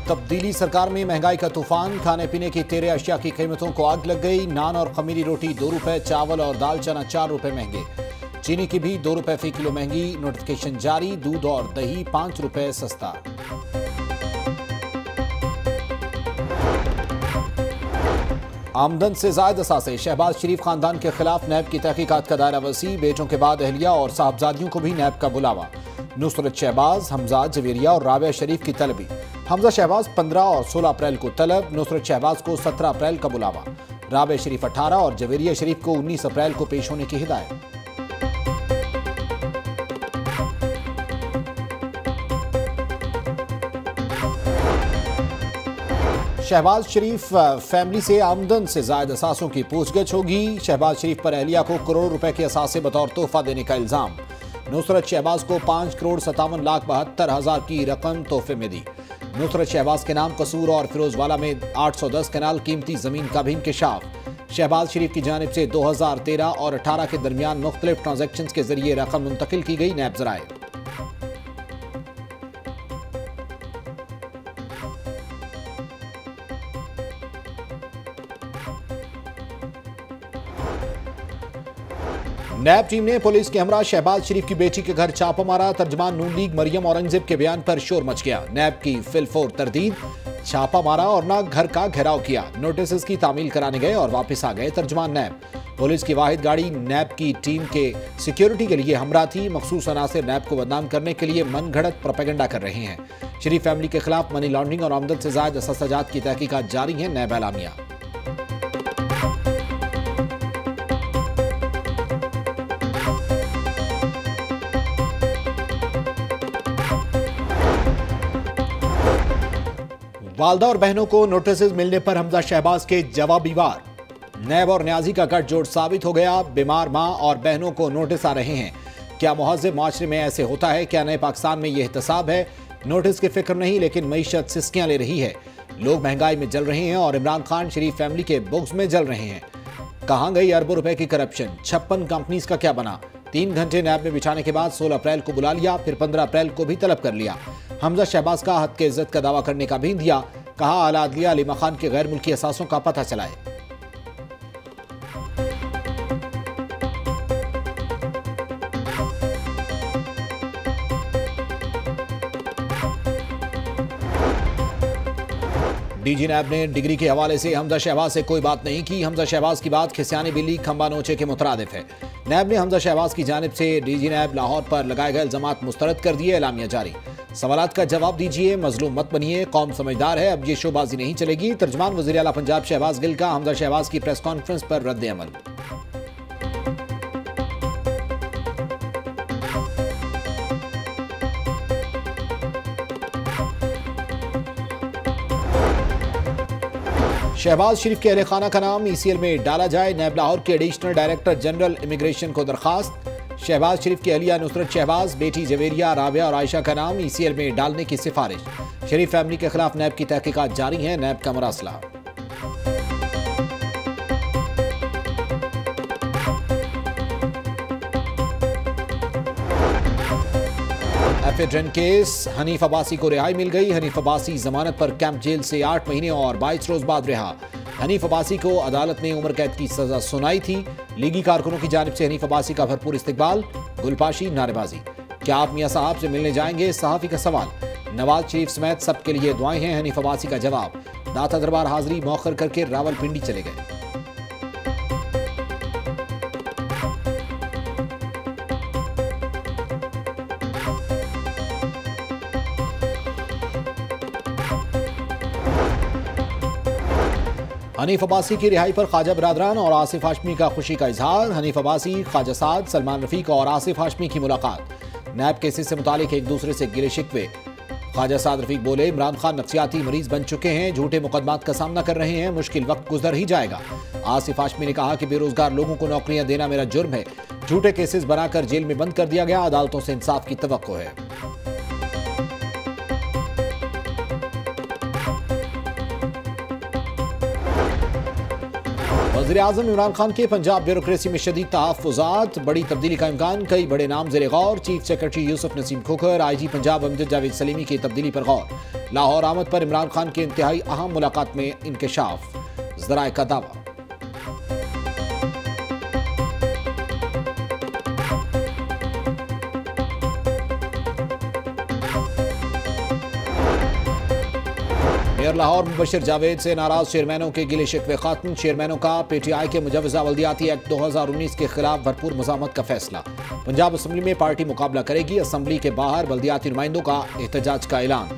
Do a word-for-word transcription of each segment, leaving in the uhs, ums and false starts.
तब्दीली सरकार में महंगाई का तूफान, खाने पीने की तेरह अशिया की कीमतों को आग लग गई। नान और खमीरी रोटी दो रुपए, चावल और दाल चना चार रुपए महंगे। चीनी की भी दो रुपए फी किलो महंगी। नोटिफिकेशन जारी, दूध और दही पांच रुपए सस्ता। आमदन से जायद असासे, शहबाज शरीफ खानदान के खिलाफ नैब की तहकीकात का दायरा वसी। बेटों के बाद अहलिया और साहबजादियों को भी नैब का बुलावा। नुसरत शहबाज, हमजा, जवेरिया और राबिया शरीफ की तलबी। हमजा शहबाज पंद्रह और सोलह अप्रैल को तलब। नुसरत शहबाज को सत्रह अप्रैल का बुलावा। राबिया शरीफ अठारह और जवेरिया शरीफ को उन्नीस अप्रैल को पेश होने की हिदायत। शहबाज शरीफ फैमिली से आमदन से जायद असासों की पूछगछ होगी। शहबाज शरीफ पर अहलिया को करोड़ रुपए के असासे बतौर तोहफा देने का इल्जाम। नुसरत शहबाज को पांच करोड़ सत्तावन लाख बहत्तर हजार की रकम तोहफे में दी। नुसरत शहबाज के नाम कसूर और फिरोजवाला में आठ सौ दस कनाल कीमती जमीन का भी इंकशाफ। शहबाज शरीफ की जानिब से दो हजार तेरह और अठारह के दरमियान मुख्तलिफ ट्रांजैक्शन के जरिए रकम मुंतकिल की गई। नैब जराए नैब टीम ने पुलिस के हमरा शहबाज शरीफ की बेटी के घर छापा मारा। तर्जमान नून लीग मरियम औरंगजेब के बयान पर शोर मच गया। नैब की फिलफोर तरदीद, छापा मारा और ना घर का घेराव किया। नोटिस की तामील कराने गए और वापस आ गए तर्जमान नैब। पुलिस की वाहिद गाड़ी नैब की टीम के सिक्योरिटी के लिए हमरा थी। मखसूस अनासिर नैब को बदनाम करने के लिए मन घड़त प्रोपेगेंडा कर रहे हैं। शरीफ फैमिली के खिलाफ मनी लॉन्ड्रिंग और आमदन से जायद असासाजात की तहकीकात जारी है। नैब एलामिया। वालदा और बहनों को नोटिस मिलने पर हमजा शहबाज के जवाबी वार। नैब और न्याजी का गठजोड़ साबित हो गया। बीमार मां और बहनों को नोटिस आ रहे हैं। क्या मुहज़्ज़ब माशरे में ऐसे होता है? क्या नए पाकिस्तान में यह एहतसाब है? नोटिस की फिक्र नहीं, लेकिन मईशत सिस्कियां ले रही है। लोग महंगाई में जल रहे हैं और इमरान खान शरीफ फैमिली के बुक्स में जल रहे हैं। कहां गई अरबों रुपए की करप्शन? छप्पन कंपनीज का क्या बना? तीन घंटे नैब में बिछाने के बाद सोलह अप्रैल को बुला लिया, फिर पंद्रह अप्रैल को भी तलब कर लिया। हमजा शहबाज का हद के इज्जत का दावा करने का भी दिया। कहा आला अदलिया अलीमा खान के गैर मुल्की असासों का पता चलाए। डीजी नैब ने डिग्री के हवाले से हमजा शहबाज से कोई बात नहीं की। हमजा शहबाज की बात खिसियानी बिल्ली खंबा नोचे के मुतरादिफ है। नैब ने हमजा शहबाज की जानिब से डीजी नैब लाहौर पर लगाए गए इल्जामात मुस्तरद कर दिए। एलामिया जारी। सवालात का जवाब दीजिए, मजलूम मत बनिए। कौम समझदार है, अब ये शोबाजी नहीं चलेगी। तर्जमान वज़ीर आला पंजाब शहबाज गिल का हमजा शहबाज की प्रेस कॉन्फ्रेंस पर रद्द अमल। शहबाज शरीफ के अहले खाना का नाम ई सी एल में डाला जाए। नैब लाहौर के एडिशनल डायरेक्टर जनरल इमिग्रेशन को दरखास्त। शहबाज शरीफ की अहलिया नुसरत शहबाज, बेटी जवेरिया, राबिया और आयशा का नाम ई सी एल में डालने की सिफारिश। शरीफ फैमिली के खिलाफ नैब की तहकीकात जारी है। नैब का मरासला। एफिड्रेन केस, हनीफ अब्बासी को रिहाई मिल गई। हनीफ अब्बासी जमानत पर कैंप जेल से आठ महीने और बाईस रोज बाद रिहा। हनीफ अब्बासी को अदालत ने उम्र कैद की सजा सुनाई थी। लीगी कारकुनों की जानिब से हनीफ अब्बासी का भरपूर इस्तकबाल, गुलपाशी, नारेबाजी। क्या आप मियां साहब से मिलने जाएंगे? सहाफी का सवाल। नवाज शरीफ समेत सबके लिए दुआएं हैं। हनीफ अब्बासी का जवाब। दाता दरबार हाजिरी मौखर करके रावलपिंडी चले गए। हनीफ अब्बासी की रिहाई पर ख्वाजा बिरादरान और आसिफ हाशमी का खुशी का इजहार। हनीफ अब्बासी, ख्वाजा साद, सलमान रफीक और आसिफ हाशमी की मुलाकात। नैब केसेस से मुतालिक एक दूसरे से गिले शिकवे। ख्वाजा साद रफीक बोले, इमरान खान नफ्सियाती मरीज बन चुके हैं, झूठे मुकदमात का सामना कर रहे हैं, मुश्किल वक्त गुजर ही जाएगा। आसिफ हाशमी ने कहा कि बेरोजगार लोगों को नौकरियां देना मेरा जुर्म है। झूठे केसेस बनाकर जेल में बंद कर दिया गया। अदालतों से इंसाफ की तवक्को है। वज़ीर-ए-आज़म इमरान खान के पंजाब ब्यूरोक्रेसी में शदीद तहफ़्फ़ुज़ात, बड़ी तब्दीली का इम्कान, कई बड़े नाम ज़ेरे गौर। Chief secretary Yusuf Naseem Khokhar, I G Punjab Amjad Javed Saleemi की तब्दीली पर गौर। लाहौर आमद पर इमरान खान की इंतहाई अहम मुलाकात में इंकशाफ, ज़राए का दावा। मेयर लाहौर मुबशिर जावेद से नाराज चेयरमैनों के गिले शिकवे खात्म। चेयरमैनों का पीटीआई के मुजवजा बल्दियाती एक्ट दो हजार उन्नीस के खिलाफ भरपूर मज़ामत का फैसला। पंजाब असम्बली में पार्टी मुकाबला करेगी। असम्बली के बाहर बल्दियाती नुमाइंदों का एहतजाज का ऐलान।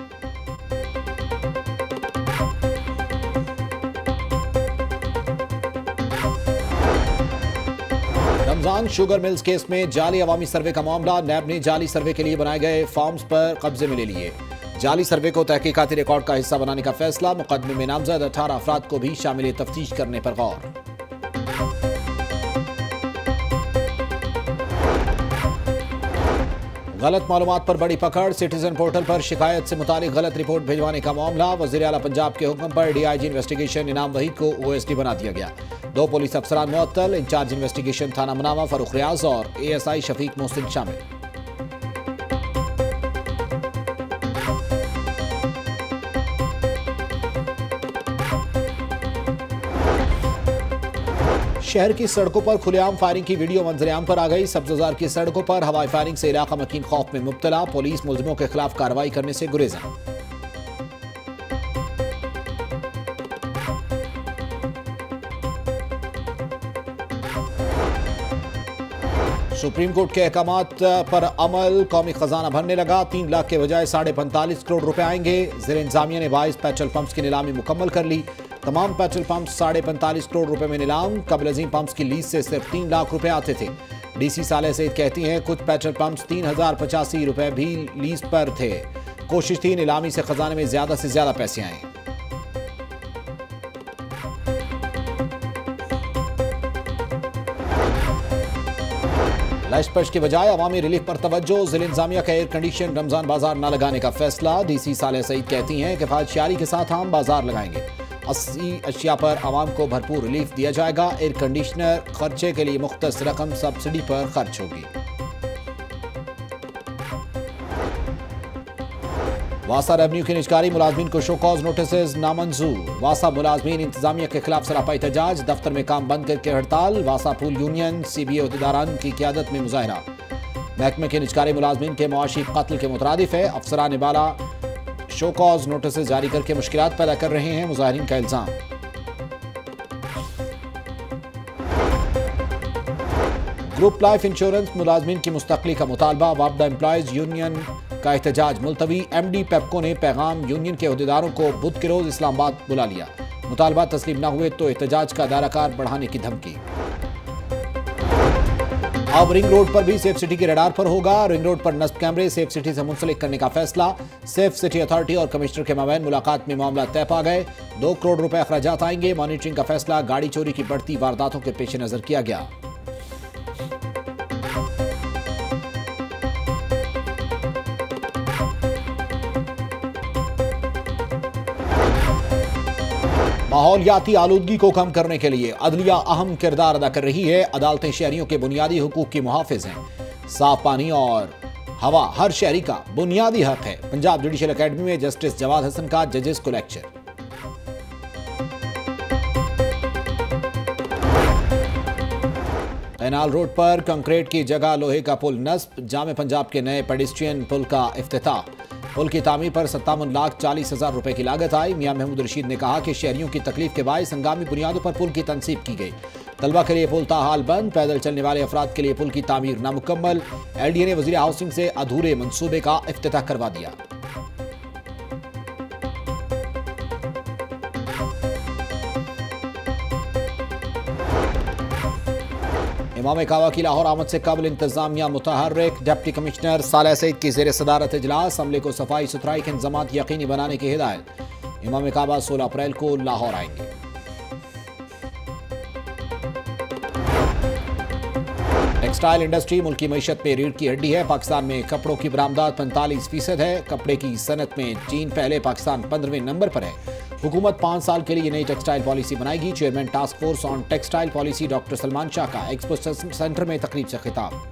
रमजान शुगर मिल्स केस में जाली अवामी सर्वे का मामला। नैब ने जाली सर्वे के लिए बनाए गए फॉर्म्स पर कब्जे में ले लिए। जाली सर्वे को तहकीकाती रिकॉर्ड का हिस्सा बनाने का फैसला। मुकदमे में नामजद अठारह अफराद को भी शामिल तफ्तीश करने पर गौर। गलत मालूमात पर बड़ी पकड़। सिटीजन पोर्टल पर शिकायत से मुतालिक गलत रिपोर्ट भिजवाने का मामला। वज़ीर आला पंजाब के हुक्म पर डीआईजी इन्वेस्टिगेशन इनाम वहीद को ओएसडी बना दिया गया। दो पुलिस अफसरान मुअत्तल। इंचार्ज इन्वेस्टिगेशन थाना मुनावा फरूख रियाज और एएसआई शफीक मोहसिन शामिल। शहर की सड़कों पर खुलेआम फायरिंग की वीडियो मंजरेआम पर आ गई। सब्ज़ार की सड़कों पर हवाई फायरिंग से इलाका मकीन खौफ में मुब्तला। पुलिस मुलजिमों के खिलाफ कार्रवाई करने से गुरेजा। सुप्रीम कोर्ट के अहकामात पर अमल। कौमी खजाना भरने लगा। तीन लाख के बजाय साढ़े पैंतालीस करोड़ रुपए आएंगे। ज़ेर इंतजामिया ने बाईस पेट्रोल पंप्स की नीलामी मुकम्मल कर ली। तमाम पेट्रोल पंप साढ़े पैंतालीस करोड़ रुपए में नीलाम। कबल अजीम पंप्स की लीज से सिर्फ तीन लाख रुपए आते थे। डीसी साले सईद कहती हैं कुछ पेट्रोल पंप्स तीन हजार पचासी रुपए भी लीज पर थे। कोशिश थी नीलामी से खजाने में ज्यादा से ज्यादा पैसे आए। लश्त के बजाय अवामी रिलीफ पर तवज्जो। जिला इंतजामिया का एयर कंडीशन रमजान बाजार न लगाने का फैसला। डीसी साले सईद कहती हैं किफायतशारी के साथ हम बाजार लगाएंगे। अस्सी अशिया पर आवाम को भरपूर रिलीफ दिया जाएगा। एयर कंडीशनर खर्चे के लिए मुख्तस रकम सब्सिडी पर खर्च होगी। वासा रेवन्यू की निजकारी मुलाजमीन को शो कॉज नोटिस नामंजूर। वासा मुलाजमीन इंतजामिया के खिलाफ सरापा एहतजाज। दफ्तर में काम बंद करके हड़ताल। वासा पूल यूनियन सीबीए अहदेदारान की क़यादत में मुजाहरा। महकमे के निजकारी मुलाजमीन के मुआशी कत्ल के मुतरादिफ है। अफसरान बाला शो कॉज नोटिस जारी करके मुश्किलात पैदा कर रहे हैं, मुजाहिरीन का इल्जाम। ग्रुप लाइफ इंश्योरेंस मुलाजमीन की मुस्तकली का मुतालबा। वापदा एम्प्लॉयज यूनियन का एहतजाज मुलतवी। एमडी पेप्को ने पैगाम यूनियन के अहदेदारों को बुध के रोज इस्लामाबाद बुला लिया। मुतालबा तस्लीम न हुए तो एहतजाज का दायराकार बढ़ाने की धमकी। अब रिंग रोड पर भी सेफ सिटी के रडार पर होगा। रिंग रोड पर नस्ब कैमरे सेफ सिटी से मुंसलिक करने का फैसला। सेफ सिटी अथॉरिटी और कमिश्नर के माबैन मुलाकात में मामला तय पा गए। दो करोड़ रुपए अखराजात आएंगे। मॉनिटरिंग का फैसला गाड़ी चोरी की बढ़ती वारदातों के पेश नजर किया गया। माहौलियाती आलूदगी को कम करने के लिए अदलिया अहम किरदार अदा कर रही है। अदालतें शहरियों के बुनियादी हुकूक की मुहाफिज हैं। साफ पानी और हवा हर शहरी का बुनियादी हक है। पंजाब जुडिशल एकेडमी में जस्टिस जवाद हसन का जजेस को लेक्चर। कैनाल रोड पर कंक्रीट की जगह लोहे का पुल नस्ब। जामे पंजाब के नए पेडिस्ट्रियन पुल का इफ्तिताह। पुल की तामीर पर सत्तावन लाख चालीस हजार रुपए की लागत आई। मियां महमूद रशीद ने कहा कि शहरियों की तकलीफ के बायस हंगामी बुनियादों पर पुल की तनसीब की गई। तलबा के लिए पुल ताहाल बंद। पैदल चलने वाले अफराद के लिए पुल की तामीर नामुकम्मल। एलडीए ने वजीर हाउसिंग से अधूरे मंसूबे का इफ्तिताह करवा दिया। इमाम कावा की लाहौर आमद से कबल इंतजामिया मुतहर्रिक। डिप्टी कमिश्नर साले सईद की ज़ेर सदारत इजलास। अमले को सफाई सुथराई के इंतजाम यकीनी बनाने की हिदायत। इमाम कावा सोलह अप्रैल को लाहौर आएंगे। टेक्सटाइल इंडस्ट्री मुल्क की मईशत में रीढ़ की हड्डी है। पाकिस्तान में कपड़ों की बरामदात पैंतालीस फीसद है। कपड़े की सनत में चीन पहले, पाकिस्तान पंद्रहवें नंबर पर है। हुकूमत पांच साल के लिए नई टेक्सटाइल पॉलिसी बनाएगी। Chairman task force on textile policy doctor Salman Shah का एक्सपो सेंटर में तकरीब से खिताब।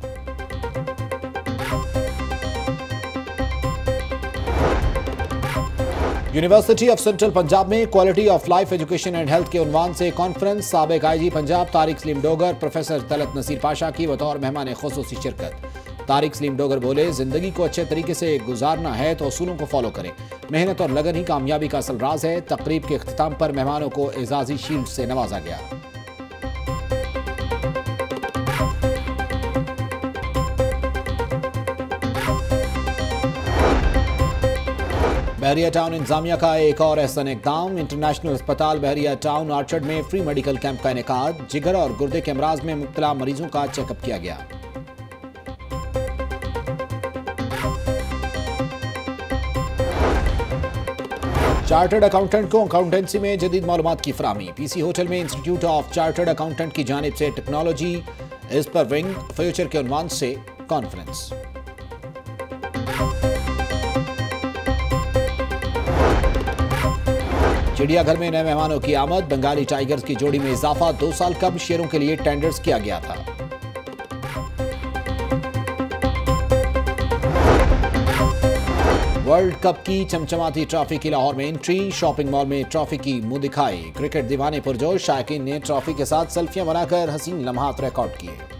यूनिवर्सिटी ऑफ सेंट्रल पंजाब में quality of life education and health के उन्वान से कॉन्फ्रेंस। साबिक आईजी पंजाब तारिक सलीम डोगर प्रोफेसर तलत नसीर पाशा की बतौर मेहमान खुसूसी शिरकत। तारिक सलीम डोगर बोले, जिंदगी को अच्छे तरीके से गुजारना है तो असूलों को फॉलो करें। मेहनत और लगन ही कामयाबी का असल राज है। तकरीब के इख्तिताम पर मेहमानों को एजाजी शील्ड से नवाजा गया। बहरिया टाउन इंतजामिया का एक और एहसन इकदाम। इंटरनेशनल अस्पताल बहरिया टाउन आर्चर्ड में फ्री मेडिकल कैंप का इनेकाद। जिगर और गुर्दे के अमराज में मुब्तला मरीजों का चेकअप किया गया। चार्टर्ड अकाउंटेंट को अकाउंटेंसी में जदीद मालूमात की फराहमी। पीसी होटल में इंस्टीट्यूट ऑफ चार्टर्ड अकाउंटेंट की जानिब से टेक्नोलॉजी इस पर विंग फ्यूचर के उन्वान से कॉन्फ्रेंस। चिड़ियाघर में नए मेहमानों की आमद। बंगाली टाइगर्स की जोड़ी में इजाफा। दो साल कब शेरों के लिए टेंडर्स किया गया था। वर्ल्ड कप की चमचमाती ट्रॉफी की लाहौर में एंट्री। शॉपिंग मॉल में ट्रॉफी की मुंह दिखाई। क्रिकेट दीवाने पुरजोश। शायकीन ने ट्रॉफी के साथ सेल्फियां बनाकर हसीन लम्हात रिकॉर्ड किए।